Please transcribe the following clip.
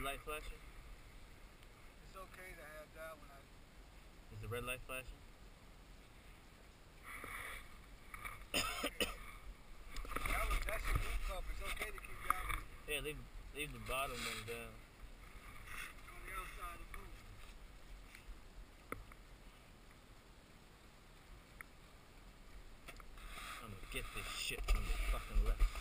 light flashing? It's okay to have that when Is the red light flashing? that's a new cup. It's okay to keep that one Yeah, leave the bottom one down. on the outside of the boot. I'm gonna get this shit from the fucking left.